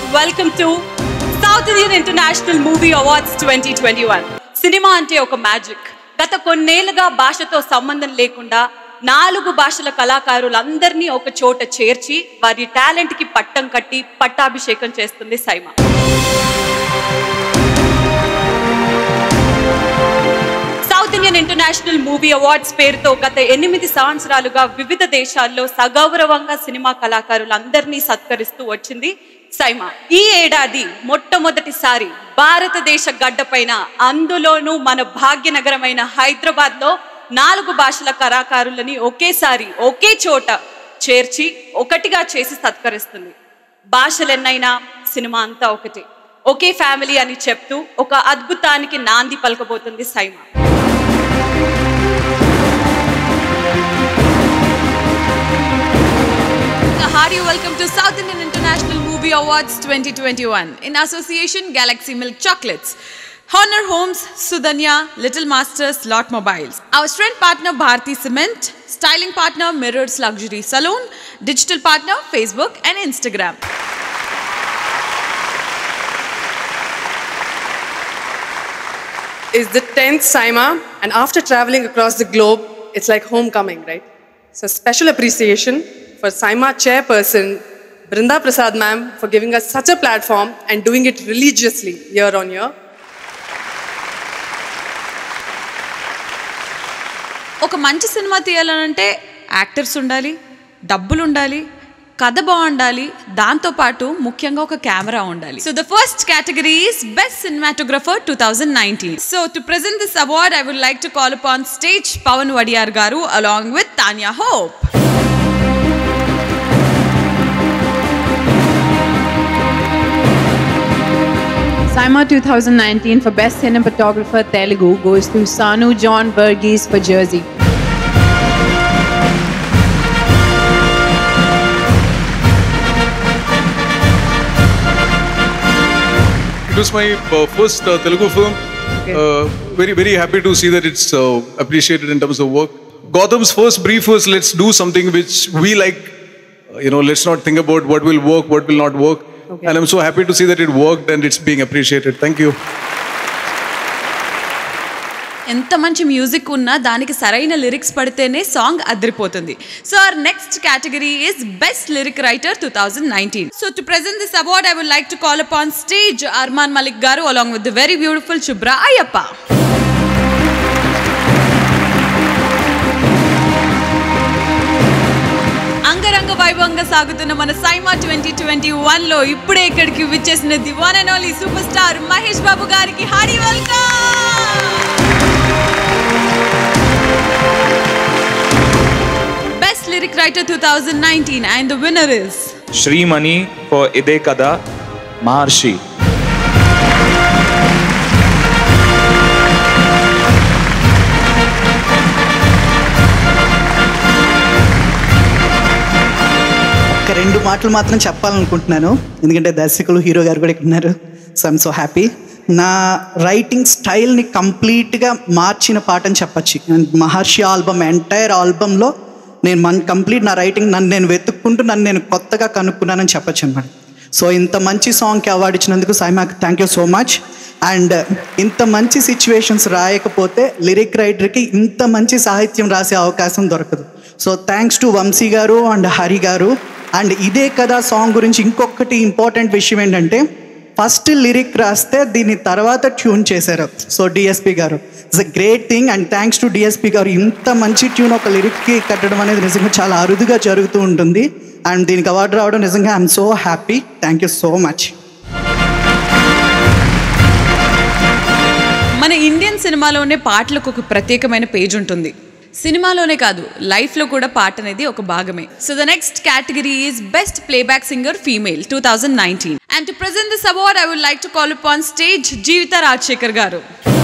welcome to South Indian International Movie Awards 2021. Cinema అంటే ఒక magic. గత కొన్నేళ్లుగా భాషతో సంబంధం లేకుండా 4 భాషల కళాకారులందరినీ ఒక చోట చేర్చి వారి టాలెంట్ కి పట్టం కట్టి పట్టాభిషేకం చేస్తుంది SIIMA. South Indian international movie awards పేరుతో గత 8 సంవత్సరాలుగా వివిధ దేశాల్లో సగౌరవంగా సినిమా కళాకారులందరినీ సత్కరిస్తూ వచ్చింది సైమా. ఈ ఏడాది మొట్టమొదటిసారి భారతదేశ గడ్డపైన, అందులోనూ మన భాగ్యనగరమైన హైదరాబాద్ లో 4 భాషల కళాకారులని ఒకేసారి ఒకే చోట చేర్చి ఒకటిగా చేసి సత్కరిస్తుంది. భాషలెన్నైనా సినిమా అంతా ఒకటి, ఒకే ఫ్యామిలీ అని చెప్తూ ఒక అద్భుతానికి నాంది పలకబోతుంది SIIMA. Hearty welcome to South Indian International Movie Awards 2021 in association Galaxy Milk Chocolates, Honor Homes, Sudanya, Little Masters, Lot Mobiles. Our strength partner Bharti Cement, styling partner Mirrors Luxury Salon, digital partner Facebook and Instagram. Is the 10th SIMA, and after traveling across the globe, it's like homecoming, right? So special appreciation for SIMA chairperson Brinda Prasad ma'am for giving us such a platform and doing it religiously year on year. ఒక మంచి cinema తీయాలంటే actors ఉండాలి, డబ్బులు ఉండాలి, కథ బాగుండాలి, దాంతో పాటు ముఖ్యంగా ఒక కెమెరా ఉండాలి. So the first category is Best Cinematographer 2019. So to present this award, I would like to call upon stage Pawan Vadiyar garu along with Tanya Hope. SIMA 2019 for Best Cinematographer Telugu goes to Sanu John Burgess for Jersey. It was my first Telugu film. Okay. Very happy to see that it's appreciated in terms of work. Gautam's first brief was, let's do something which we like. Let's not think about what will work, what will not work. Okay. And I'm so happy to see that it worked and it's being appreciated. Thank you. ఎంత మంచి music ఉన్నా దానికి సరైన lyrics పడితేనే song అదిరిపోతుంది. So our next category is Best Lyric Writer 2019. So to present this award, I would like to call upon stage Arman Malik garu along with the very beautiful Shubhra Ayyappa. అంగరంగ వైభవంగా సాగుతున్న మన సైమా 2021 లో ఇప్పుడే ఇక్కడికి విచ్చేసిన the one and only super star Mahesh Babu గారికి hearty welcome. Best Lyric Writer 2019 and the winner is Shri Mani for Ide Kada Maharshi. రెండు మాటలు మాత్రం చెప్పాలనుకుంటున్నాను, ఎందుకంటే దర్శకులు హీరో గారు కూడా ఇక్కడ ఉన్నారు. So I'm so happy. నా రైటింగ్ స్టైల్ని కంప్లీట్గా మార్చిన పాట అని చెప్పచ్చు. మహర్షి ఆల్బమ్, ఎంటైర్ ఆల్బంలో నేను కంప్లీట్ నా రైటింగ్ నేను వెతుక్కుంటూ నేను కొత్తగా కనుక్కున్నానని చెప్పచ్చు అనమాట. సో ఇంత మంచి సాంగ్కి అవార్డు ఇచ్చినందుకు సైమాకి thank you so much. And ఇంత మంచి సిచ్యువేషన్స్ రాయకపోతే లిరిక్ రైటర్కి ఇంత మంచి సాహిత్యం రాసే అవకాశం దొరకదు. సో థ్యాంక్స్ టు వంశీ గారు అండ్ హరి గారు. అండ్ ఇదే కదా సాంగ్ గురించి ఇంకొకటి ఇంపార్టెంట్ విషయం ఏంటంటే, ఫస్ట్ లిరిక్ రాస్తే దీని తర్వాత ట్యూన్ చేశారు. సో డిఎస్పి గారు, it's a great thing. And thanks to DSP గారు. ఇంత మంచి ట్యూన్ ఒక లిరిక్కి కట్టడం అనేది నిజంగా చాలా అరుదుగా జరుగుతూ ఉంటుంది. అండ్ దీనికి అవార్డు రావడం నిజంగా I'm so happy. Thank you so much. మన ఇండియన్ సినిమాలోనే పాటలకు ఒక ప్రత్యేకమైన పేజ్ ఉంటుంది. సినిమాలోనే కాదు, లైఫ్లో కూడా పాట అనేది ఒక భాగమే. So the next category is best playback singer female 2019. And to present this award, I would like to call upon stage Jeevitha Rajasekhar గారు.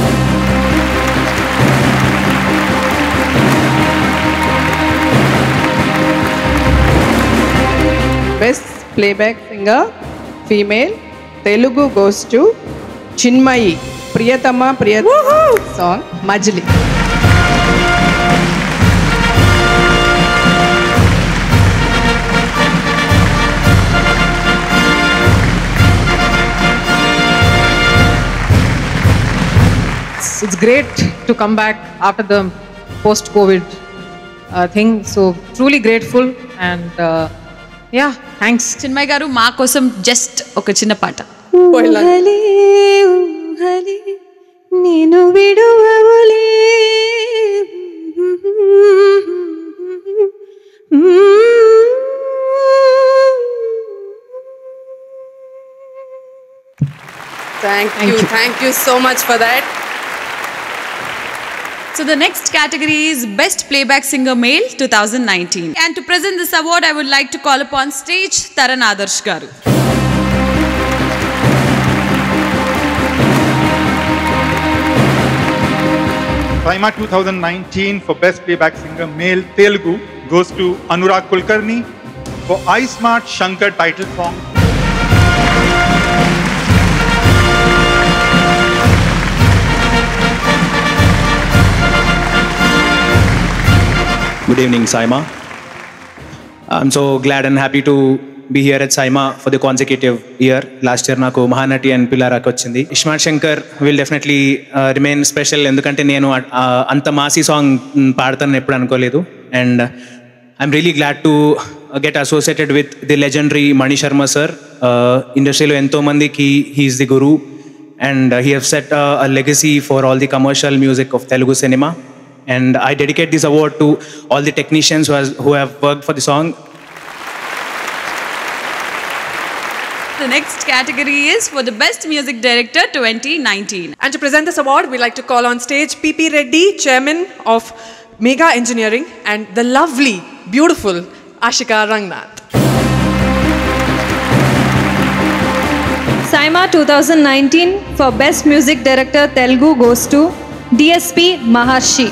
Best Playback Singer Female Telugu goes to Chinmayi Priyatama song Majli. it's great to come back after the post-COVID thing. So truly grateful and yeah, thanks. Chinmay గారు మా కోసం just ఒక చిన్న పాట. ఊహలే ఊహలే నేను విడువవులే Thank you so much for that. So the next category is Best Playback Singer Male 2019. And to present this award, I would like to call upon stage Taran Adarsh garu. Saima 2019 for Best Playback Singer Male Telugu goes to Anurag Kulkarni for I Smart Shankar title song. Good evening, Saima. I'm so glad and happy to be here at Saima for the consecutive year. Last year, naku Mahanati and Pillaraki vachindi. Ismat Shankar will definitely remain special endukante nenu anta maasi song paadtanu eppudu anukoledu. And I'm really glad to get associated with the legendary Mani Sharma sir. Industry lo ento mandiki he is the guru, and he has set a legacy for all the commercial music of Telugu cinema. And I dedicate this award to all the technicians who have worked for the song. The next category is for the Best Music Director 2019. And to present this award, we'd like to call on stage P.P. Reddy, Chairman of Mega Engineering, and the lovely, beautiful Ashika Rangnath. Saima 2019 for Best Music Director Telugu goes to DSP Maharshi.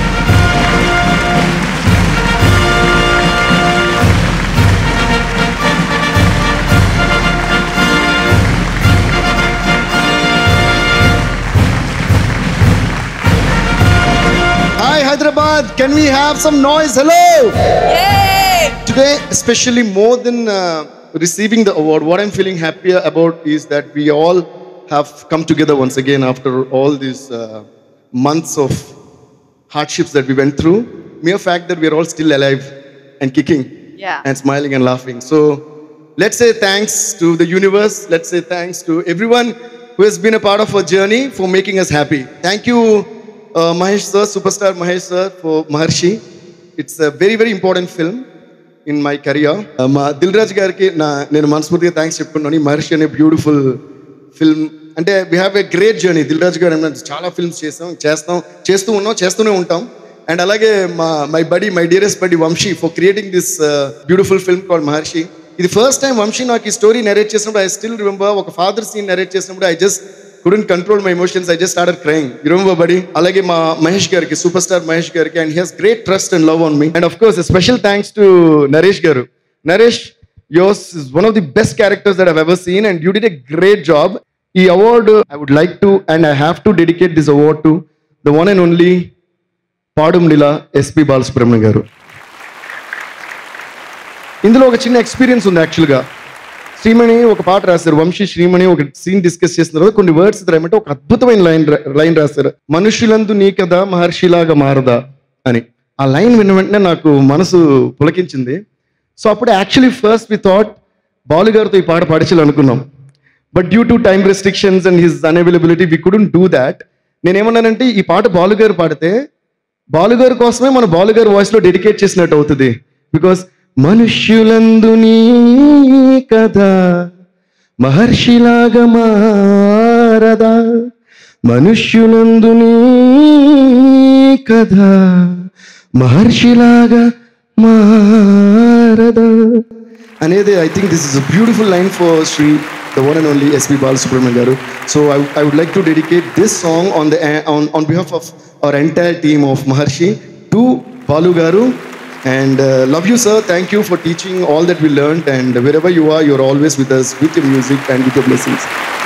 Hi Hyderabad, can we have some noise? Hello! Yay! Today, especially more than receiving the award, what I'm feeling happier about is that we all have come together once again after all these months of hardships that we went through. Mere fact that we are all still alive and kicking and smiling and laughing. So let's say thanks to the universe. Let's say thanks to everyone who has been a part of our journey for making us happy. Thank you, Mahesh sir, superstar Mahesh sir, for Maharshi. It's a very, very important film in my career. Dilraj gariki nenu manasmurtiga thanks cheptunnani. Maharshi ane beautiful film. అంటే we have a great journey. Dil Raju గారు చాలా films చేస్తూనే ఉంటాం. And అలాగే my dearest buddy Vamshi for creating this beautiful film called Maharshi. ఇది first time Vamshi నాకు ఈ story narrate చేసినప్పుడు ఐ స్టిల్ రిమెంబర్ ఒక ఫాదర్ సీన్ నెరేట్ చేసినప్పుడు I just couldn't control my emotions. I just started crying. You remember, buddy? Alage ma Mahesh gariki, superstar Mahesh gariki, and he has great trust and love on me. And of course, a special thanks to Naresh garu. Naresh, yours is one of the best characters that I've ever seen, and you did a great job. Ee award I would like to, and I have to dedicate this award to the one and only Padum Nila SP Balasubramanian garu. ఇందులో ఒక చిన్న experience ఉంది యాక్చువల్గా. శ్రీమణి ఒక పాట రాశారు, వంశీ శ్రీమణి ఒక scene discuss చేసిన తర్వాత కొన్ని వర్డ్స్ రాయమంటే ఒక అద్భుతమైన లైన్ రాశారు, మనుషులందు నీ కదా మహర్షిలాగా మారదా అని. ఆ లైన్ విన్న వెంటనే నాకు మనసు పులకించింది. సో అప్పుడు actually first we thought Balu గారితో ఈ పాట పాడించాలనుకున్నాం. But due to time restrictions and his unavailability we couldn't do that. నేనేమన్నానంటే ఈ పాట బాలు గారు పాడితే బాలు గారి కోసమే మన బాలు గారి వాయిస్లో డెడికేట్ చేసినట్టు అవుతుంది. బికాస్ మనుష్యులందు నీ కదా మహర్షిలాగా మారదా, మనుష్యులందు నీ కదా మహర్షిలాగా మారదా అనేది. I think this is a beautiful line for Shri the one and only SP Balasubramanian garu. So I would like to dedicate this song on behalf of our entire team of Maharshi to Balu garu. And love you, sir. Thank you for teaching all that we learned. And wherever you are, you're always with us, with your music and with your blessings.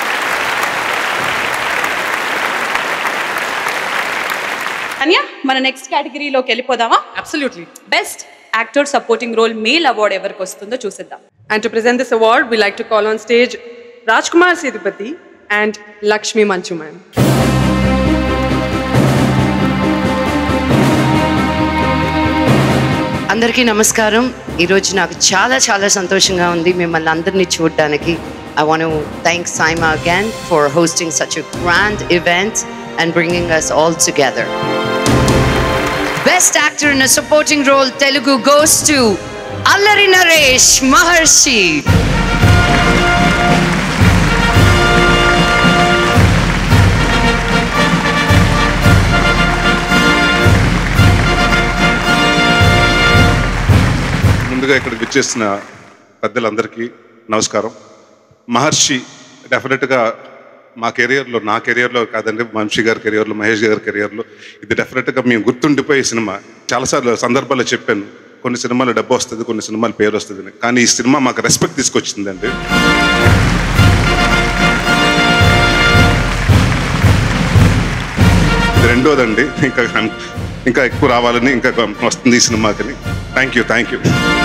Anya, mana next category loki velipodama? Absolutely. Best actor supporting role male award evariki vastundo chuseddam. And to present this award, we like to call on stage Rajkumar Sethupathi and Lakshmi Manchu ma'am. అందరికీ నమస్కారం. ఈరోజు నాకు చాలా సంతోషంగా ఉంది మిమ్మల్ని అందరినీ చూడడానికి. I want to thank Saima again for hosting such a grand event and bringing us all together. Best actor in a supporting role Telugu goes to Allari Naresh Maharshi. ముందుగా ఇక్కడికి వచ్చేసిన పెద్దలందరికీ నమస్కారం. మహర్షి డెఫినెట్గా మా కెరియర్లో, నా కెరియర్లో కాదండి, వంశీ గారి కెరియర్లో, మహేష్ గారి కెరియర్లో ఇది డెఫినెట్గా మేము గుర్తుండిపోయే సినిమా. చాలాసార్లు సందర్భాల్లో చెప్పాను, కొన్ని సినిమాలు డబ్బు వస్తుంది, కొన్ని సినిమాలు పేరు వస్తుంది, కానీ ఈ సినిమా మాకు రెస్పెక్ట్ తీసుకొచ్చిందండి. ఇది రెండోదండి, ఇంకా ఎక్కువ రావాలని, ఇంకా వస్తుంది ఈ సినిమాకి. Thank you.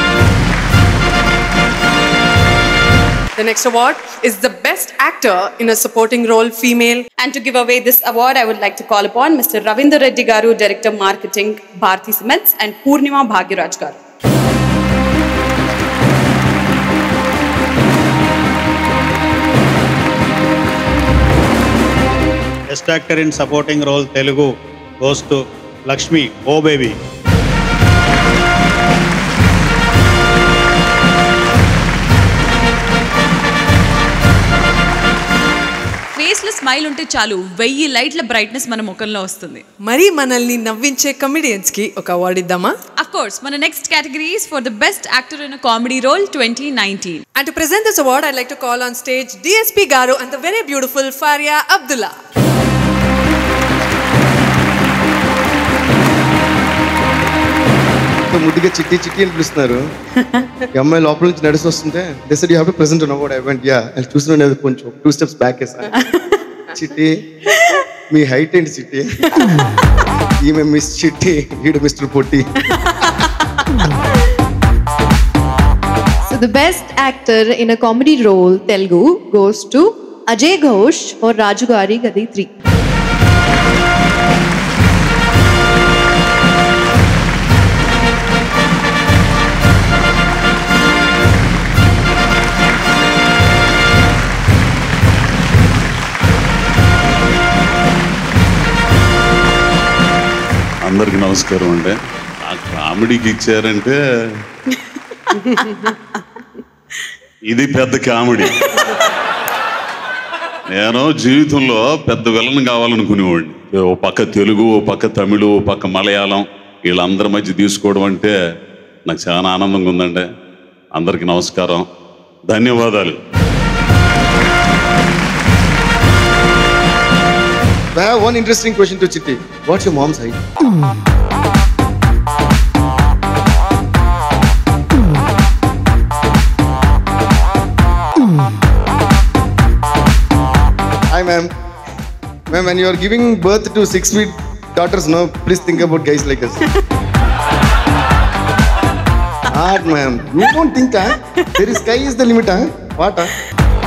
The next award is the Best Actor in a Supporting Role Female. And to give away this award, I would like to call upon Mr. Ravindra Reddy Garu, Director Marketing, Bharti Cements, and Purnima Bhagyaraj Garu. Best Actor in Supporting Role Telugu goes to Lakshmi, Oh Baby. ఫేస్లో smile ఉంటే చాలు, 1000 లైట్ల brightness మన ముఖంలో వస్తుంది. మరి మనల్ని నవ్వించే comedians కి ఒక అవార్డు ఇద్దామా? Of course, మన next category is for the Best Actor in a Comedy Role 2019. And to present this award, I'd like to call on stage DSP Garu and the very beautiful Faria Abdullah. ముద్దుగా చిట్టి అని పిలుస్తున్నారు. ఈ అమ్మాయి లోపల నుంచి నడిచి వస్తుంటే they said you have to present an award. I went yeah అని చూస్తున్నాను, కొంచెం 2 steps బ్యాక్ వేసాను. చిట్టి మీ హైట్ ఏంటి చిట్టి? ఈమె మిస్ చిట్టి, ఈడు mister Potti. So the best actor in a comedy role Telugu goes to Ajay Ghosh for Rajugari Gadi 3. అందరికి నమస్కారం అండి. ఆ కామెడీకి ఇచ్చారంటే ఇది పెద్ద కామెడీ. నేను జీవితంలో పెద్ద విలన్ కావాలనుకునేవాడిని. ఓ పక్క తెలుగు, ఓ పక్క తమిళు, ఓ పక్క మలయాళం, వీళ్ళందరి మధ్య తీసుకోవడం అంటే నాకు చాలా ఆనందంగా ఉందండి. అందరికి నమస్కారం, ధన్యవాదాలు. I have one interesting question to Chitti. What's your mom's height? Hi ma'am. Ma'am, when you are giving birth to 6 feet daughters, no, please think about guys like us. Hard ma'am. You don't think, huh? There is sky is the limit, huh? What, huh?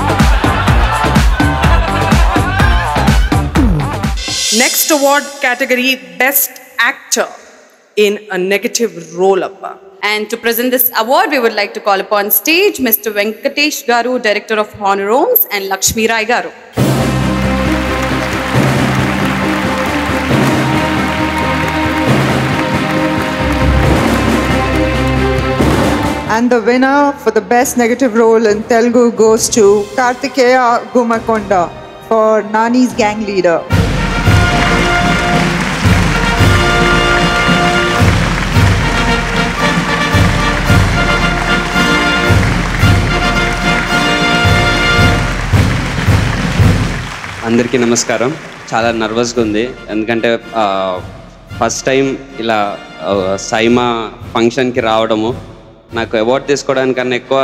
Next award category, Best Actor in a Negative Role. And to present this award, we would like to call upon stage Mr. Venkatesh Garu, Director of Honor Homes, and Lakshmi Rai Garu. And the winner for the Best Negative Role in Telugu goes to Kartikeya Gumakonda for Nani's Gang Leader. అందరికీ నమస్కారం. చాలా నర్వస్గా ఉంది, ఎందుకంటే first time ఇలా సైమా ఫంక్షన్కి రావడము, నాకు award తీసుకోవడానికన్నా ఎక్కువ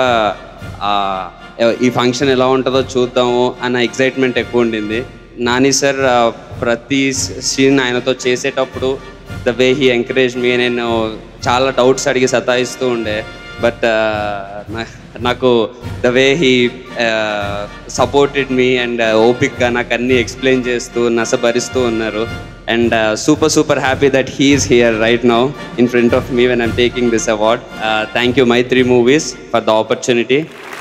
ఈ ఫంక్షన్ ఎలా ఉంటుందో చూద్దాము అన్న ఎక్సైట్మెంట్ ఎక్కువ ఉండింది. నాని సార్ ప్రతి సీన్ ఆయనతో చేసేటప్పుడు the way he encourage me, నేను చాలా డౌట్స్ అడిగి సతాయిస్తూ ఉండే, బట్ నాకు the way he supported me and ఓపిక్గా నాకు అన్నీ ఎక్స్ప్లెయిన్ చేస్తూ నసభరిస్తూ ఉన్నారు. And super happy that he is here right now in front of me when I'm taking this award. Thank you, Maitri Movies, for the opportunity.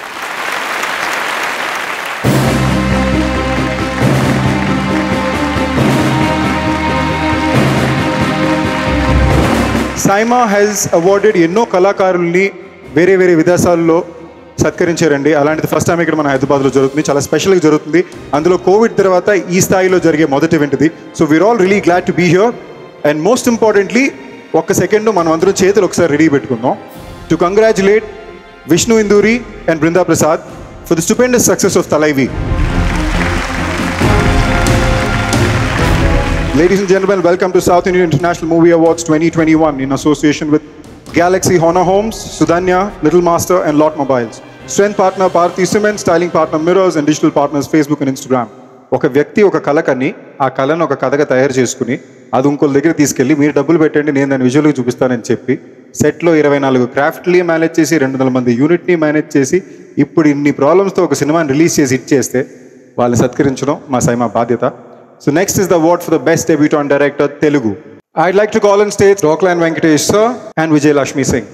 SIIMA has awarded ఎన్నో కళాకారుల్ని వేరే వేరే విదేశాల్లో సత్కరించారండి. అలాంటిది ఫస్ట్ టైం ఇక్కడ మన హైదరాబాద్లో జరుగుతుంది, చాలా స్పెషల్గా జరుగుతుంది. అందులో కోవిడ్ తర్వాత ఈ స్థాయిలో జరిగే మొదటి ఈవెంట్ ఇది. So we're all really glad to be here. And most importantly ఒక్క సెకండ్ మనం అందరం చేతులు ఒకసారి రెడీ పెట్టుకుందాం to congratulate Vishnu Induri and Brinda Prasad for the stupendous success of Thalaivi. Ladies and gentlemen, welcome to South Indian International Movie Awards 2021 in association with Galaxy Honor Homes, Sudhanya, Little Master and Lot Mobiles. Strength partner Bharati Cement, styling partner Mirrors and digital partners Facebook and Instagram. ఒక వ్యక్తి ఒక కళ కని ఆ కళను ఒక కథగా తయారు చేసుకుని అది ఇంకొక దగ్గర తీసుకెళ్ళి మీరు డబ్బులు పెట్టండి నేను దాన్ని విజువల్గా చూపిస్తానని చెప్పి సెట్లో 24 క్రాఫ్ట్ని మేనేజ్ చేసి 200 మంది యూనిట్ని మేనేజ్ చేసి ఇప్పుడు ఇన్ని ప్రాబ్లమ్స్తో ఒక సినిమాని రిలీజ్ చేసి హిట్ చేస్తే వాళ్ళని సత్కరించడం మా సైమా బాధ్యత. So next is the award for the best debutant director Telugu. I'd like to call on stage Rockland Venkatesh sir and Vijay Lakshmi Singh.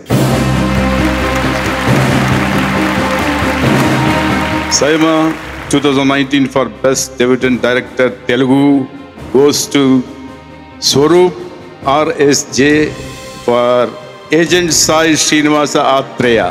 Saima 2019 for best debutant director Telugu goes to Swaroop RSJ for Agent Sai Srinivasa Atreya.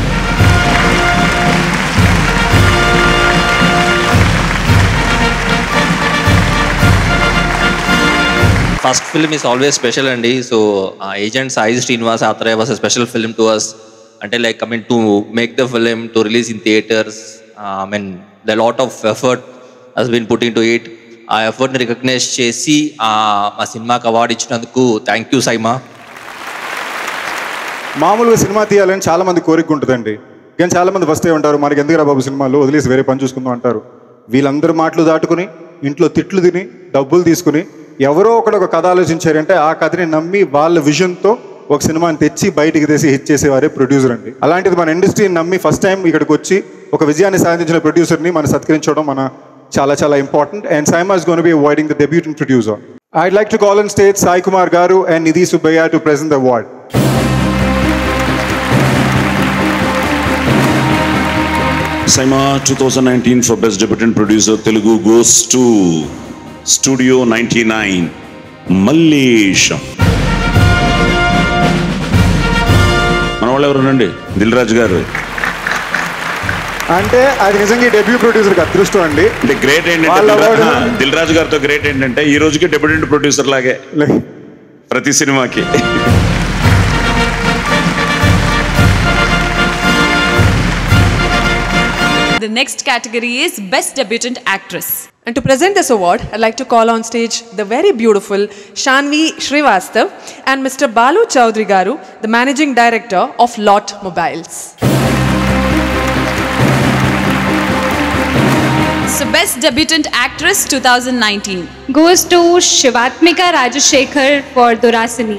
First film is always special, and so Agent Sai Srinivasa Atreya was a special film to us. Until like coming to make the film to release in theaters, a lot of effort has been put into it. ఆ ఎఫర్ట్ని recognise చేసి మా సినిమాకి award ఇచ్చినందుకు thank you SIIMA. మామూలుగా cinema తీయాలని చాలా మంది కోరిక ఉంటుందండి, కానీ చాలా మంది వస్తే ఉంటారు మనకి ఎందుకురా బాబు సినిమాలు వదిలేసి వేరే పని చూసుకుందాం అంటారు. వీళ్ళందరూ మాటలు దాటుకుని ఇంట్లో తిట్లు తిని డబ్బులు తీసుకుని ఎవరో ఒక కథ ఆలోచించారంటే ఆ కథని నమ్మి వాళ్ళ విజన్తో ఒక సినిమాని తెచ్చి బయటికి తీసి హిట్ చేసేవారే ప్రొడ్యూసర్ అండి. అలాంటిది మన ఇండస్ట్రీని నమ్మి ఫస్ట్ టైం ఇక్కడికి వచ్చి ఒక విజయాన్ని సాధించిన ప్రొడ్యూసర్ని మనం సత్కరించడం మన చాలా important. And SIIMA is gonna be awarding the debutant producer. I'd like to call on stage Sai Kumar గారు and Nidhi Subbaiah to present the award. Saima 2019 for best debutant producer Telugu goes to Studio 99 Mallesham. మన వాళ్ళు ఎవరునండి దిల్ రాజు గారు అంటే అది నిజంగా డెబ్యూ ప్రొడ్యూసర్కి అదృష్టం అండి. అంటే గ్రేట్ ఏంటంటే దిల్ రాజు గారితో గ్రేట్ ఏంటంటే ఈ రోజుకి డెబ్యూటెంట్ ప్రొడ్యూసర్ లాగే ప్రతి సినిమాకి. The next category is Best Debutant Actress. And to present this award, I'd like to call on stage the very beautiful Shanvi Srivastav and Mr. Balu Chaudhary Garu, the Managing Director of Lot Mobiles. So Best Debutant Actress 2019 goes to Shivatmika Rajashekhar for Durasini.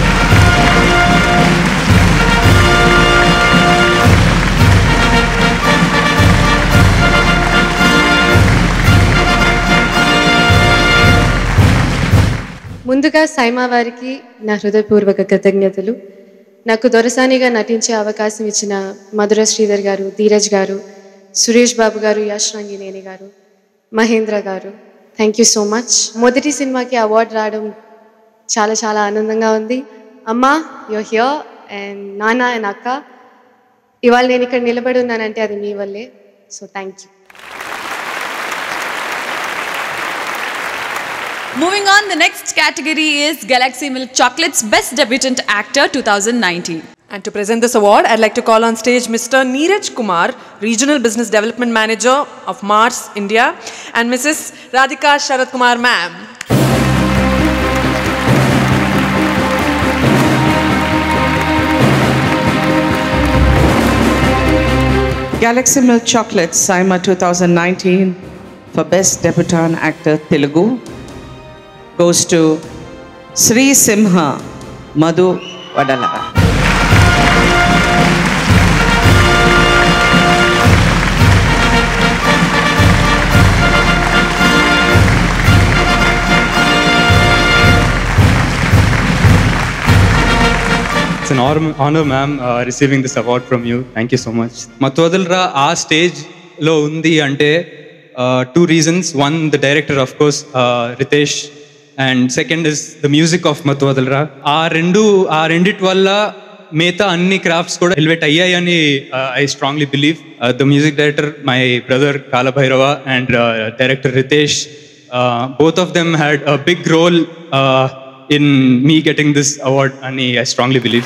ముందుగా సైమా వారికి నా హృదయపూర్వక కృతజ్ఞతలు. నాకు దొరసానిగా నటించే అవకాశం ఇచ్చిన మధుర శ్రీధర్ గారు, ధీరజ్ గారు, సురేష్ బాబు గారు, యశ్ రంగినేని గారు, మహేంద్ర గారు, థ్యాంక్ యూ సో మచ్. మొదటి సినిమాకి అవార్డు రావడం చాలా ఆనందంగా ఉంది. అమ్మ యూర్ హియర్ అండ్ నాన్న అండ్ అక్క, ఇవాళ నేను ఇక్కడ నిలబడి ఉన్నానంటే అది మీ వల్లే. So thank you. Moving on, the next category is Galaxy Milk Chocolates Best Debutant Actor 2019. And to present this award, I'd like to call on stage Mr. Neeraj Kumar, Regional Business Development Manager of Mars, India, and Mrs. Radhika Sharat Kumar, ma'am. Galaxy Milk Chocolates Saima 2019 for Best Debutant Actor Telugu goes to Sri Simha Madhu Vadala. an honor, ma'am, receiving this award from you. Thank you so much. Matwadalra aa stage lo undi ante two reasons. One, the director, of course, Ritesh, and second is the music of Matwadalra. aa rendit valla మిగతా అన్ని crafts కూడా elevate అయ్యాయని I strongly believe. The music director my brother Kaala Bhairava and director Ritesh, both of them had a big role in me getting this award and I strongly believe.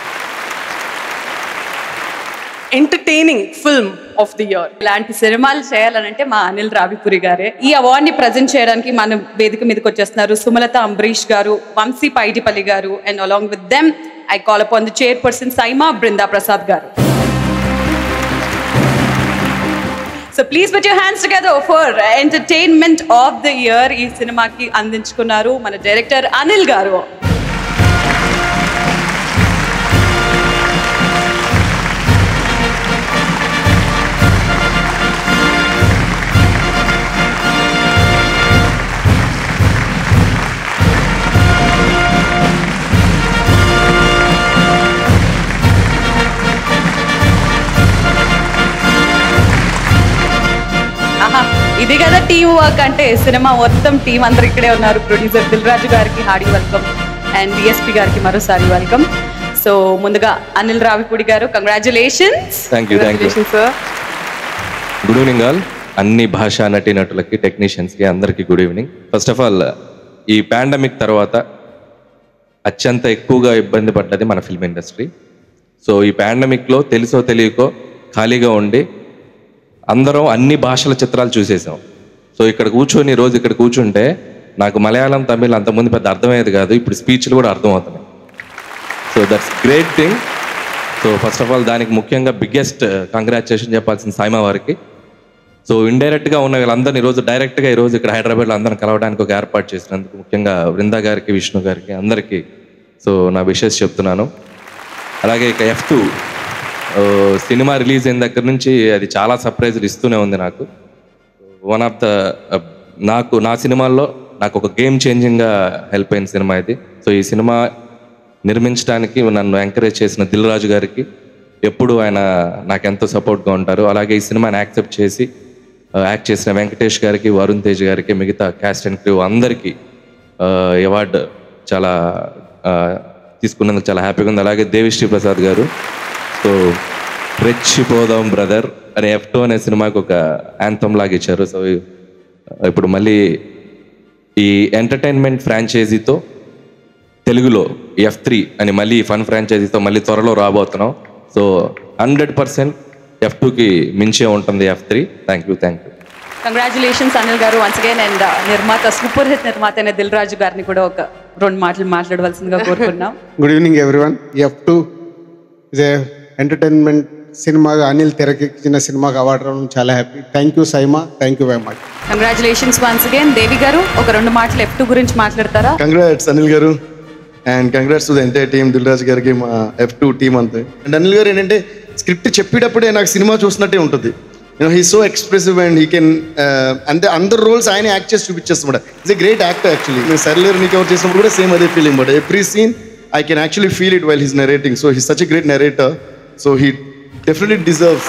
Entertaining film of the year. ఇలాంటి సినిమాలు చేయాలనంటే మా అనిల్ రావిపురి గారే. ఈ అవార్డ్ని present చేయడానికి మన వేదిక మీదకి వచ్చేస్తున్నారు సుమలత అంబరీష్ గారు, వంశీ పైడిపల్లి గారు, and along with them I call upon the chairperson Saima Brinda Prasad garu. So please put your hands together for entertainment of the year. Ee cinema ki andinchukunnaru mana director Anil garu. ఇది కదా team work అంటే. Cinema మొత్తం team అందరు ఇక్కడే ఉన్నారు. Producer Dil Raju గారికి Hardy welcome and DSP గారికి మరోసారి వెల్కమ్. సో ముందుగా అనిల్ రావిపూడి గారు, congratulations. Thank you sir. Good evening all. అన్ని భాషా నటీనటులకి, టెక్నీషియన్స్కి అందరికీ good evening. First of all, ఈ పాండమిక్ తర్వాత అత్యంత ఎక్కువగా ఇబ్బంది పడ్డది మన ఫిల్మ్ ఇండస్ట్రీ. సో ఈ పాండమిక్లో తెలుసో తెలియకో ఖాళీగా ఉండి అందరం అన్ని భాషల చిత్రాలు చూసేసాం. సో ఇక్కడ కూర్చొని రోజు ఇక్కడ కూర్చుంటే నాకు మలయాళం, తమిళ్ అంతకుముందు పెద్ద అర్థమయ్యేది కాదు. ఇప్పుడు స్పీచ్లు కూడా అర్థమవుతున్నాయి. So that's great thing. So first of all దానికి ముఖ్యంగా బిగ్గెస్ట్ కంగ్రాచులేషన్ చెప్పాల్సిన సైమా వారికి. సో ఇండైరెక్ట్గా ఉన్న వీళ్ళందరినీ ఈరోజు డైరెక్ట్గా ఈరోజు ఇక్కడ హైదరాబాద్లో అందరిని కలవడానికి ఒక ఏర్పాటు చేసినందుకు ముఖ్యంగా బృందా గారికి, విష్ణు గారికి, అందరికీ సో నా విషెస్ చెప్తున్నాను. అలాగే ఇక F2 సినిమా రిలీజ్ అయిన దగ్గర నుంచి అది చాలా సర్ప్రైజ్లు ఇస్తూనే ఉంది నాకు. వన్ ఆఫ్ ద నా సినిమాల్లో నాకు ఒక గేమ్ చేంజింగ్గా హెల్ప్ అయిన సినిమా ఇది. సో ఈ సినిమా నిర్మించడానికి నన్ను ఎంకరేజ్ చేసిన దిల్ రాజు గారికి ఎప్పుడు ఆయన నాకు ఎంతో సపోర్ట్గా ఉంటారు. అలాగే ఈ సినిమాని యాక్సెప్ట్ చేసి యాక్ట్ చేసిన వెంకటేష్ గారికి, వరుణ్ తేజ్ గారికి, మిగతా క్యాస్ట్ అండ్ క్రూ అందరికీ అవార్డు చాలా తీసుకున్నందుకు చాలా హ్యాపీగా ఉంది. అలాగే దేవిశ్రీ ప్రసాద్ గారు, సో రెచ్చిపోదాం బ్రదర్ అనే F2 అనే సినిమాకి ఒక యాంథమ్ లాగా ఇచ్చారు. సో ఇప్పుడు మళ్ళీ ఈ ఎంటర్టైన్మెంట్ ఫ్రాంచైజీతో తెలుగులో F3 అని మళ్ళీ ఫన్ ఫ్రాంచైజీతో మళ్ళీ త్వరలో రాబోతున్నాం. సో 100% F2కి మించే ఉంటుంది F3. Thank you. Congratulations Anil గారు వన్స్ అగైన్. అండ్ నిర్మాత, సూపర్ హిట్ నిర్మాత అయిన దిల్ రాజు గారిని కూడా ఒక 2 మాటలు మాట్లాడవలసిందిగా కోరుకున్నాం. Good evening everyone. F2 is a entertainment సినిమాగా అనిల్ తెరకెక్కించిన సినిమాకి అవార్డు రావడం చాలా happy. Thank you SIIMA, thank you very much. Congratulations once again. Devi గారు ఒక 2 మాటలు F2 గురించి మాట్లాడతారా? కంగ్రాట్స్ అనిల్ గారు and congrats to the entire team, Dil Raju గారికి, మా F2 టీమ్ అంతే. అండ్ అనిల్ గారు ఏంటంటే స్క్రిప్ట్ చెప్పేటప్పుడే నాకు సినిమా చూసినట్టే ఉంటుంది. He so expressive and he can అంటే అందరు రోల్స్ ఆయన యాక్ట్ చేసి చూపించేస్తాడు. It's a great actor actually. నేను సర్లేరు నీకు ఎవరు చేసినప్పుడు కూడా సేమ్ అదే ఫీలింగ్. But every scene I can actually feel it while he's narrating. So he's such a great narrator. So he definitely deserves.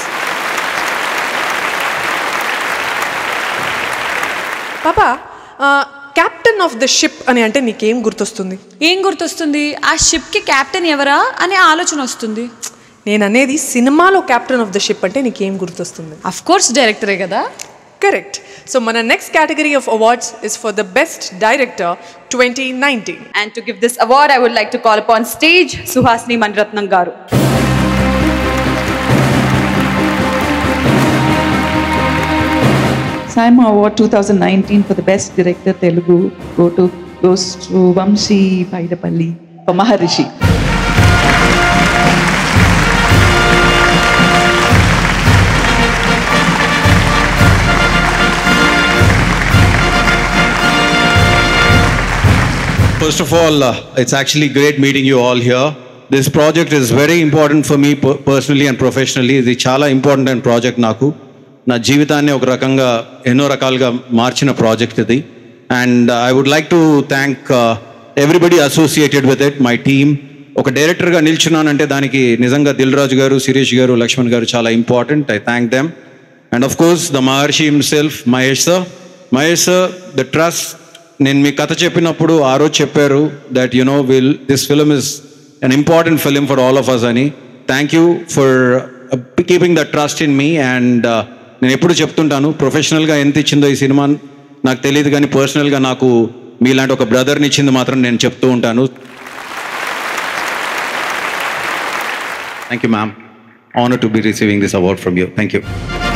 Papa, captain of the ship అని అంటే నీకేం గుర్తొస్తుంది? ఏం గుర్తొస్తుంది? ఆ షిప్కి క్యాప్టెన్ ఎవరా అనే ఆలోచన వస్తుంది. నేను అనేది సినిమాలో క్యాప్టెన్ ఆఫ్ ద షిప్ అంటే నీకేం గుర్తొస్తుంది? అఫ్ కోర్స్ డైరెక్టరే కదా. Correct. So my next category of awards is for the best director 2019. And to give this award I would like to call upon stage Suhasini Maniratnam garu. Saima Award 2019 for the best director Telugu goes to Vamshi Paidapalli for Maharishi. First of all, it's actually great meeting you all here. This project is very important for me personally and professionally. It's చాలా important project నాకు. నా జీవితాన్ని ఒక రకంగా ఎన్నో రకాలుగా మార్చిన project ఇది. And I would like to thank everybody associated with it, my team, ఒక డైరెక్టర్గా నిల్చున్నానంటే దానికి నిజంగా దిల్ రాజు గారు, శిరీష్ గారు, లక్ష్మణ్ గారు చాలా important. I thank them. And of course the Maharshi himself, Mahesh sir, the trust. నేను మీ కథ చెప్పినప్పుడు ఆ రోజు చెప్పారు that this film is an important film for all of us అని. Thank you for keeping the trust in me. And నేను ఎప్పుడు చెప్తుంటాను, ప్రొఫెషనల్గా ఎంత ఇచ్చిందో ఈ సినిమా నాకు తెలియదు, కానీ పర్సనల్గా నాకు మీలాంటి ఒక బ్రదర్ని ఇచ్చింది మాత్రం నేను చెప్తూ ఉంటాను. Thank you ma'am. Honour to be receiving this award from you. Thank you.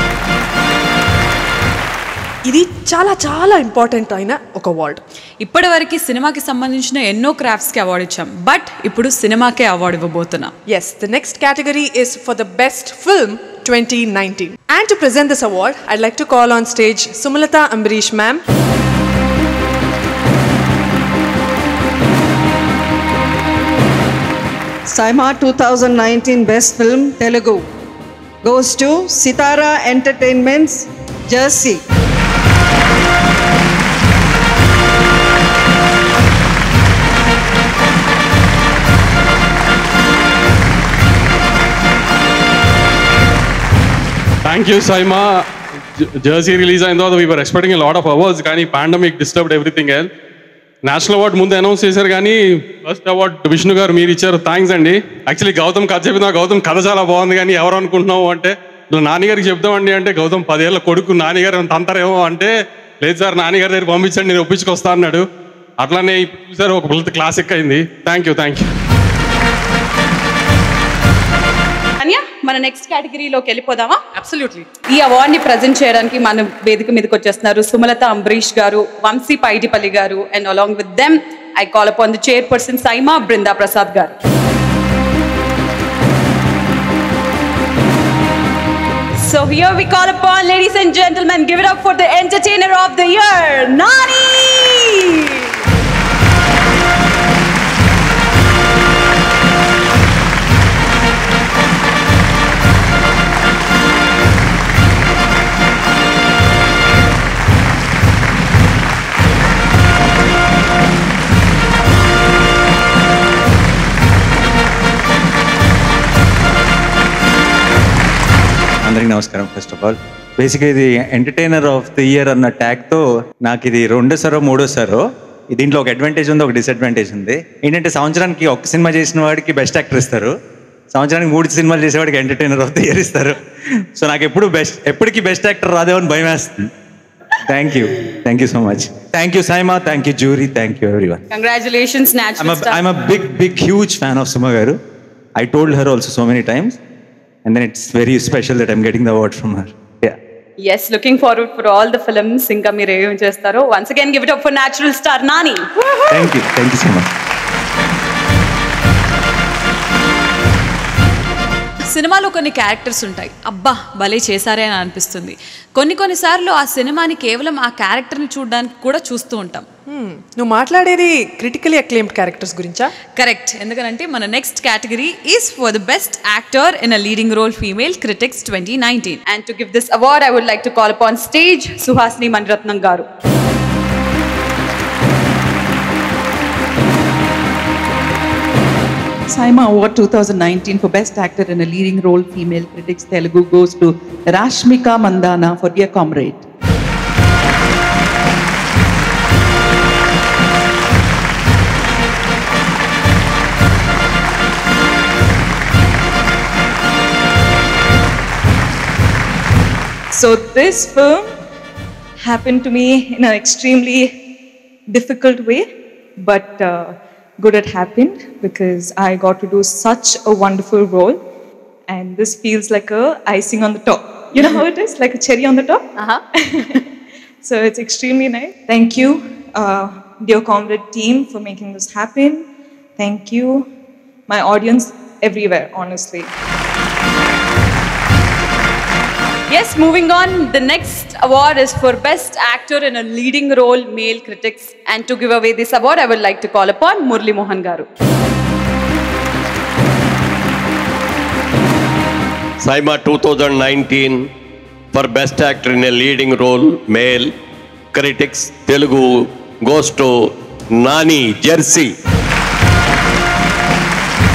ఇది చాలా చాలా ఇంపార్టెంట్ అయిన ఒక అవార్డ్. ఇప్పటివరకు సినిమాకి సంబంధించిన ఎన్నో క్రాఫ్ట్స్కి అవార్డు ఇచ్చాం, బట్ ఇప్పుడు సినిమాకే అవార్డు ఇవ్వబోతున్నాం. Yes, the next category is for the best film 2019. And to present this award, I'd like to call on stage Sumalata Ambarish ma'am. Saima 2019 Best Film Telugu goes to Sitara Entertainment's Jersey. Thank you, Saima. Jersey release అయిన తర్వాత we were expecting a lot of awards, కానీ pandemic disturbed everything else. National award ముందు announce చేశారు, కానీ first award Vishnu గారు మీరు ఇచ్చారు. Thanks అండి. యాక్చువల్లీ గౌతమ్ కథ చెప్పిన గౌతమ్ కథ చాలా బాగుంది, కానీ ఎవరు అనుకుంటున్నావు అంటే ఇలా నాన్నగారికి చెప్తామండి అంటే గౌతమ్ 10 ఏళ్ళ కొడుకు నాన్నగారు అంటారేమో అంటే లేదు సార్ నాన్నగారి దగ్గర పంపించండి నేను ఒప్పించుకొస్తా అన్నాడు. అట్లానే చూసారు ఒక పిల్లత క్లాసిక్ అయింది. Thank you. మన నెక్స్ట్ కేటగిరీలోకి వెళ్ళిపోదామా? అబ్సల్యూట్లీ. ఈ అవార్డుని ప్రజెంట్ చేయడానికి మన వేదిక మీదకి వచ్చేస్తున్నారు సుమలత అంబరీష్ గారు, వంశీ పైడిపల్లి గారు, and along with them I call upon the chairperson SIIMA Brinda Prasad గారు. So here we call upon, ladies and gentlemen, give it up for the entertainer of the year, Nani! అందరికీ నమస్కారం. ఫస్ట్ ఆఫ్ ఆల్ బేసిక్గా ఇది ఎంటర్టైనర్ ఆఫ్ ది ఇయర్ అన్న ట్యాగ్తో నాకు ఇది 2సారో 3సారో. దీంట్లో ఒక అడ్వాంటేజ్ ఉంది, ఒక డిసడ్వాంటేజ్ ఉంది. ఏంటంటే సంవత్సరానికి ఒక సినిమా చేసిన వాడికి బెస్ట్ యాక్టర్ ఇస్తారు, సంవత్సరానికి 3 సినిమాలు చేసేవాడికి ఎంటర్టైనర్ ఆఫ్ ది ఇయర్ ఇస్తారు. సో నాకు ఎప్పటికీ బెస్ట్ యాక్టర్ రాదేమో అని భయం వేస్తుంది. Thank you so much. Thank you SIIMA, thank you jury, thank you everyone. Congratulations, natural star. I'm a big huge fan of Suma garu. I told her also so many times. And then it's very special that I'm getting the award from her. Yeah. Yes, looking forward for all the films ఇంకా మీరు ఏం చేస్తారో. Once again give it up for natural star Nani. Thank you so much. సినిమాలో కొన్ని characters ఉంటాయి, అబ్బా భలే చేశారే అని అనిపిస్తుంది. కొన్నిసార్లు ఆ సినిమాని కేవలం ఆ క్యారెక్టర్ని చూడడానికి కూడా చూస్తూ ఉంటాం. నువ్వు మాట్లాడేది క్రిటికలీ అక్లెయిమ్డ్ క్యారెక్టర్స్ గురించా? కరెక్ట్. ఎందుకంటే మన next category is for the best actor in a leading role female critics 2019. And to give this award I would like to call upon stage Suhasini Maniratnam garu. Saima Award 2019 for Best Actor in a Leading Role Female Critics Telugu goes to Rashmika Mandana for Dear Comrade. So this film happened to me in an extremely difficult way, but good it happened because I got to do such a wonderful role, and this feels like a icing on the top. You know how it is, like a cherry on the top. So it's extremely nice. Thank you, Dear Comrade team, for making this happen. Thank you, my audience everywhere, honestly. Yes, moving on, the next award is for Best Actor in a Leading Role Male Critics. And to give away this award, I would like to call upon Murli Mohan garu. Saima 2019 for Best Actor in a Leading Role Male Critics Telugu goes to Nani, Jersey.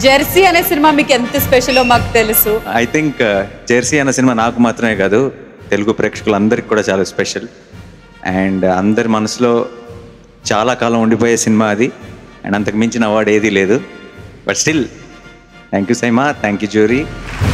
Jersey అనే cinema మీకు ఎంత స్పెషలో మాకు తెలుసు. I think Jersey అన్న cinema నాకు మాత్రమే కాదు, తెలుగు ప్రేక్షకులందరికీ కూడా చాలా స్పెషల్ అండ్ అందరి మనసులో చాలా కాలం ఉండిపోయే సినిమా అది. అండ్ అంతకు మించిన అవార్డు ఏదీ లేదు. But still thank you SIIMA, thank you jury.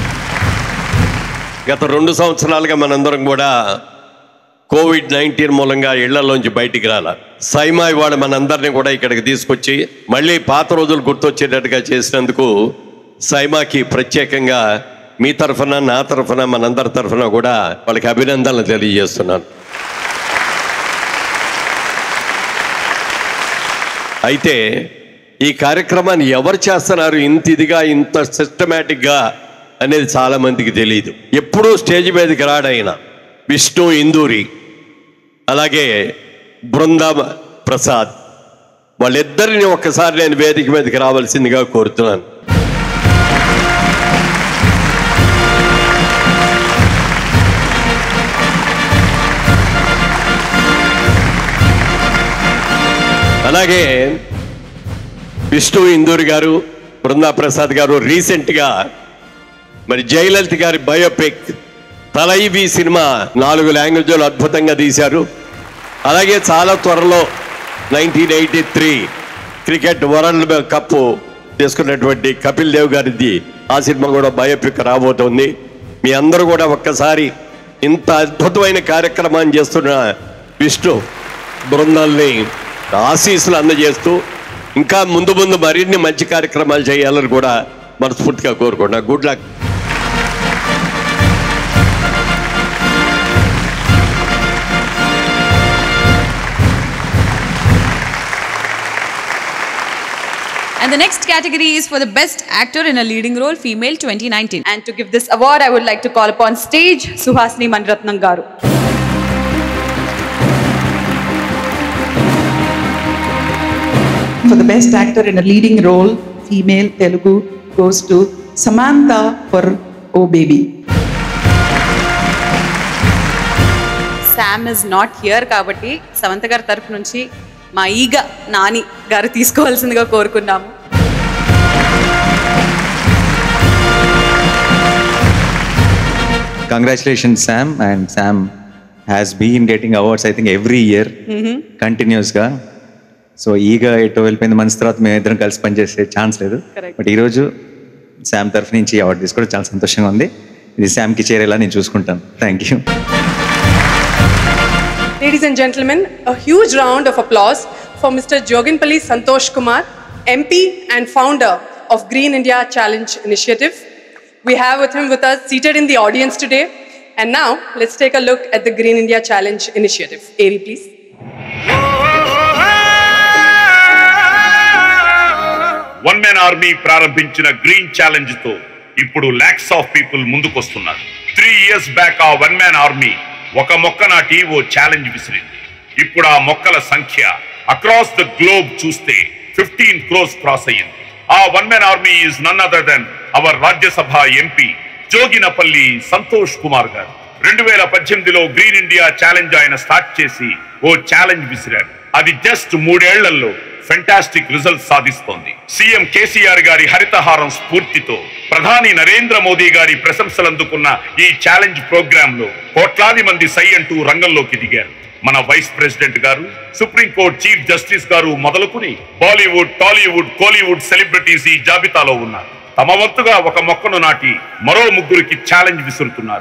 గత 2 సంవత్సరాలుగా మనందరం కూడా COVID-19 మూలంగా ఇళ్లలోంచి బయటికి రాల. సైమా ఇవాళ మనందరినీ కూడా ఇక్కడికి తీసుకొచ్చి మళ్ళీ పాత రోజులు గుర్తొచ్చేటట్టుగా చేసినందుకు సైమాకి ప్రత్యేకంగా మీ తరఫున, నా తరఫున, మనందరి తరఫున కూడా వాళ్ళకి అభినందనలు తెలియజేస్తున్నాను. అయితే ఈ కార్యక్రమాన్ని ఎవరు చేస్తున్నారు ఇంత ఇదిగా, ఇంత సిస్టమేటిక్గా అనేది చాలామందికి తెలియదు. ఎప్పుడూ స్టేజ్ మీదకి రాడైన విష్ణు ఇందూరి, అలాగే బృందా ప్రసాద్, వాళ్ళిద్దరిని ఒక్కసారి నేను వేదిక మీదకి రావాల్సిందిగా కోరుతున్నాను. అలాగే విష్ణు ఇందూరి గారు, బృందా ప్రసాద్ గారు రీసెంట్గా మరి జయలలిత గారి బయోపిక్ తలైవి సినిమా 4 లాంగ్వేజ్లో అద్భుతంగా తీశారు. అలాగే చాలా త్వరలో 1983 క్రికెట్ వరల్డ్ కప్ తీసుకున్నటువంటి కపిల్ దేవ్ గారిది ఆ సినిమా కూడా బయోపిక్ రాబోతోంది. మీ అందరూ కూడా ఒక్కసారి ఇంత అద్భుతమైన కార్యక్రమాన్ని చేస్తున్న విష్ణు బృందాల్ని ఆశీస్సులు అందజేస్తూ ఇంకా ముందు ముందు మరిన్ని మంచి కార్యక్రమాలు చేయాలని కూడా మనస్ఫూర్తిగా కోరుకుంటున్నా. Good luck. And the next category is for the best actor in a leading role, female 2019. And to give this award, I would like to call upon stage Suhasini Maniratnam garu. For the best actor in a leading role, female Telugu, goes to Samantha for Oh Baby. Sam is not here కాబట్టి సమంత గారి తరఫు నుంచి మా ఈగ నాని గారు తీసుకోవాల్సిందిగా కోరుకున్నాము. Congratulations, Sam. And Sam has been getting awards, I think, every year, continuously. So ఈగా ఎటో వెళ్ళిపోయింది, మనసు తర్వాత మేము ఇద్దరం కలిసి పనిచేసే ఛాన్స్ లేదు. బట్ ఈరోజు శామ్ తరఫు నుంచి అవార్డు తీసుకోవడం చాలా సంతోషంగా ఉంది. ఇది శామ్కి చేరేలా నేను చూసుకుంటాను. Thank you. Ladies and gentlemen, a huge round of applause for Mr. Joginpalli Santosh Kumar, MP and founder of Green India Challenge Initiative. We have him with us seated in the audience today. And now, let's take a look at the Green India Challenge Initiative. Ari, please. One man army ప్రారంభించిన green challenge తో ఇప్పుడు lakhs of people ముందుకొస్తున్నారు. 3 years back ఆ one man army ఒక మొక్క నాటి ఓ challenge విసిరింది. ఇప్పుడు ఆ మొక్కల సంఖ్య అక్రాస్ ద గ్లోబ్ చూస్తే 15 crores క్రాస్ అయ్యింది. ఆ one man army is none other than our Rajya Sabha MP Joginapally Santosh Kumar గారు. 2018లో గ్రీన్ ఇండియా ఛాలెంజ్ ఆయన స్టార్ట్ చేసి ఓ ఛాలెంజ్ విసిరారు. అది జస్ట్ 3 ఏళ్లలో ఫెంటాస్టిక్ రిజల్ట్ సాధిస్తోంది. సీఎం కేసీఆర్ గారి హరితహారం స్ఫూర్తితో ప్రధాని నరేంద్ర మోదీ గారి ప్రశంసలు అందుకున్న ఈ ఛాలెంజ్ ప్రోగ్రామ్ లో కోట్లాది మంది సై అంటూ రంగంలోకి దిగారు. మన వైస్ ప్రెసిడెంట్ గారు, సుప్రీంకోర్టు చీఫ్ జస్టిస్ గారు మొదలుకుని బాలీవుడ్, టాలీవుడ్, కోలీవుడ్ సెలబ్రిటీస్ ఈ జాబితాలో ఉన్నారు. తమ వంతుగా ఒక మొక్కను నాటి మరో 3కి ఛాలెంజ్ విసురుతున్నారు.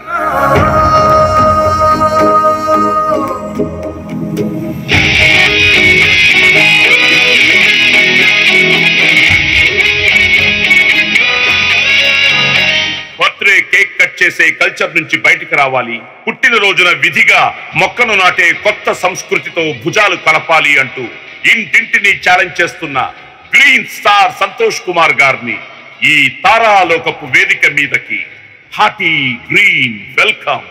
బర్త్డే కేక్ కట్ చేసే కల్చర్ నుంచి బయటికి రావాలి, పుట్టినరోజున విధిగా మొక్కను నాటే కొత్త సంస్కృతితో భుజాలు కలపాలి అంటూ ఇంటింటిని ఛాలెంజ్ చేస్తున్న గ్రీన్ స్టార్ సంతోష్ కుమార్ గారిని ఈ తారాలోకపు వేదిక మీదకి హార్టీ గ్రీన్ వెల్కమ్.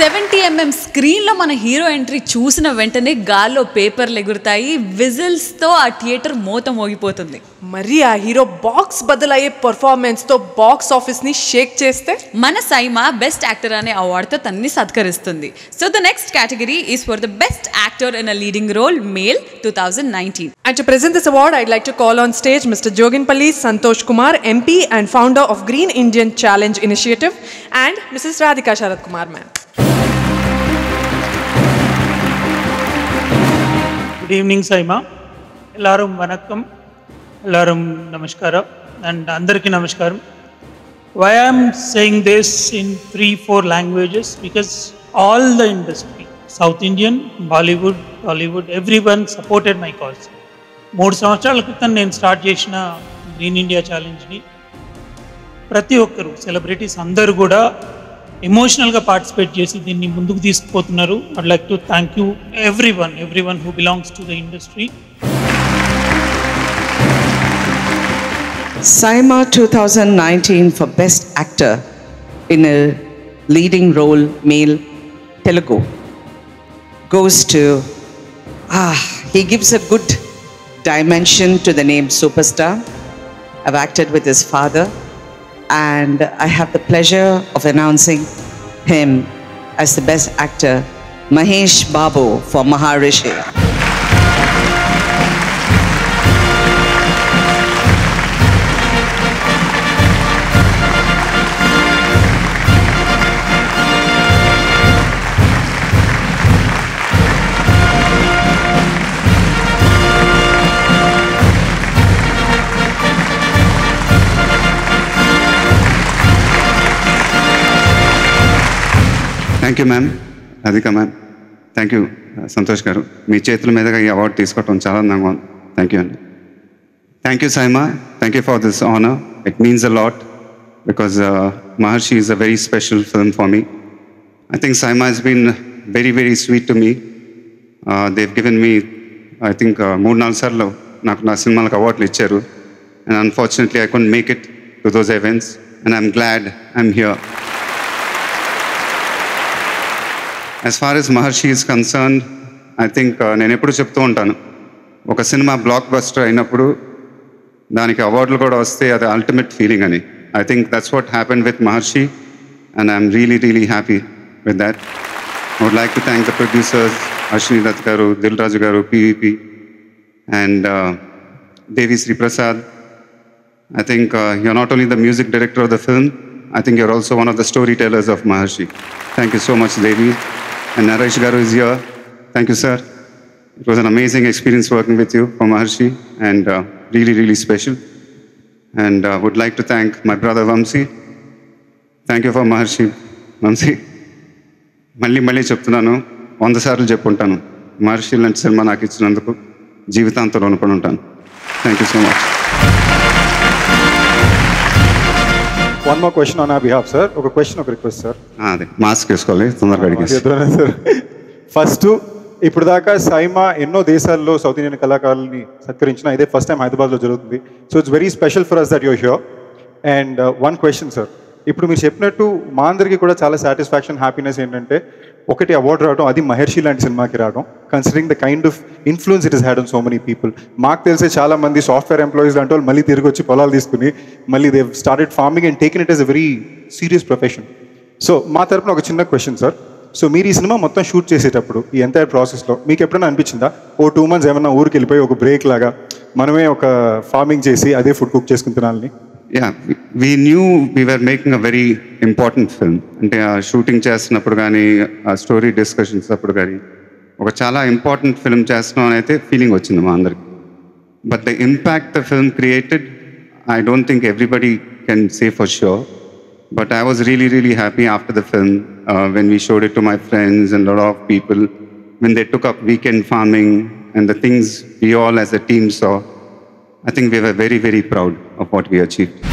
70mm స్క్రీన్లో మన హీరో ఎంట్రీ చూసిన వెంటనే గాల్లో పేపర్లు ఎగురుతాయి, విజిల్స్తో ఆ థియేటర్ మోత మోగిపోతుంది. మరి ఆ హీరో బాక్స్ బదులయ్యే పర్ఫార్మెన్స్తో బాక్స్ ఆఫీస్ని షేక్ చేస్తే మన సైమా బెస్ట్ యాక్టర్ అనే అవార్డుతో తనని సత్కరిస్తుంది. So the next category is for the best actor in a leading role male 2019. And to present this award, I'd like to call on stage Mr. Joginpalli Santosh Kumar, MP and founder of Green Indian Challenge Initiative, and Mrs. Radhika Sharad Kumar, ma'am. Good evening, Saima. Ellarum vanakkam, ellarum namaskaram, and andariki namaskaram. Why I am saying this in 3-4 languages? Because all the industry, South Indian, Bollywood, Hollywood, everyone supported my cause. 3 సంవత్సరాల క్రితం నేను start చేసిన green India ఛాలెంజ్ని ప్రతి ఒక్కరు celebrities అందరూ కూడా ఎమోషనల్గా participate చేసి దీన్ని ముందుకు తీసుకుపోతున్నారు. I'd like to thank you everyone who belongs to the industry. Saima 2019 for Best Actor in a Leading Role Male Telugu goes to, he gives a good dimension to the name Superstar. I've acted with his father, and I have the pleasure of announcing him as the best actor, Mahesh Babu for Maharishi. Thank you ma'am, Radhika ma'am. Thank you Santosh garu, మీ చేతుల మీదుగా ఈ award తీసుకోవటం చాలా ఆనందంగా ఉంది. Thank you అండి. Thank you SIIMA, thank you for this honour. It means a lot because Maharshi is a very special film for me. I think SIIMA has been very very sweet to me. They've given me I think 3-4 సార్లు నాకు నా సినిమాలకు అవార్డులు ఇచ్చారు. And unfortunately I couldn't make it to those events and I'm glad I'm here. As far as Maharshi is concerned, I think నేను ఎప్పుడు చెప్తూ ఉంటాను, ఒక సినిమా బ్లాక్ బస్టర్ అయినప్పుడు దానికి అవార్డులు కూడా వస్తే అది అల్టిమేట్ ఫీలింగ్ అని. I think that's what happened with Maharshi, and I'm really, really happy with that. I would like to thank the producers, Ashwini Dutt garu, Dil Raju garu, PVP, and Devi Sri Prasad. I think you're not only the music director of the film, I think you're also one of the storytellers of Maharshi. Thank you so much, Devi. And Naresh Garu is here. Thank you, sir. It was an amazing experience working with you for Maharshi, and really, really special. And would like to thank my brother Vamsi. Thank you for Maharshi, Vamsi. మళ్ళీ చెప్తున్నాను, 100 సార్లు చెప్పుంటాను, మహర్షి లాంటి cinema నాకు ఇచ్చినందుకు జీవితాంతం రుణపడి ఉంటాను. Thank you so much. One more question on our behalf, sir. ఒక క్వశ్చన్, ఒక రిక్వెస్ట్ సార్. అదే మాస్క్ వేసుకోవాలి, తొందరగా అడిగేసి. సార్ ఫస్ట్, ఇప్పుడు దాకా సైమా ఎన్నో దేశాల్లో సౌత్ ఇండియన్ కళాకారుల్ని సత్కరించిన, ఇదే ఫస్ట్ టైం హైదరాబాద్లో జరుగుతుంది. So it's very special for us that your here. And one question sir, ఇప్పుడు మీరు చెప్పినట్టు మా అందరికీ కూడా చాలా సాటిస్ఫాక్షన్, హ్యాపీనెస్ ఏంటంటే ఒకటి అవార్డు రావడం, అది మహర్షి లాంటి సినిమాకి రావడం, considering the kind of influence it is had on so many people. మాకు తెలిసే చాలా మంది సాఫ్ట్వేర్ ఎంప్లాయీస్ లాంటి వాళ్ళు మళ్ళీ తిరిగి వచ్చి పొలాలు తీసుకుని మళ్ళీ they started farming and taken it as a very serious profession. So మా తరపున ఒక చిన్న క్వశ్చన్ సార్. సో మీరు ఈ సినిమా మొత్తం షూట్ చేసేటప్పుడు ఈ ఎంటైర్ ప్రాసెస్లో మీకు ఎప్పుడైనా అనిపించిందా, 2 months ఏమన్నా ఊరికి వెళ్ళిపోయి ఒక బ్రేక్ లాగా మనమే ఒక ఫార్మింగ్ చేసి అదే ఫుడ్ కుక్ చేసుకుని తినాలని? Yeah, we knew we were making a very important film. అంటే ఆ షూటింగ్ చేస్తున్నప్పుడు కానీ, ఆ స్టోరీ డిస్కషన్స్ అప్పుడు కానీ, ఒక చాలా ఇంపార్టెంట్ ఫిల్మ్ చేస్తున్నాం అని అయితే ఫీలింగ్ వచ్చింది మా అందరికి. But the impact the film created, I don't think everybody can say for sure. But I was really really happy after the film when we showed it to my friends and lot of people, when they took up weekend farming and the things we all as a team saw. I think we were very, very proud of what we achieved.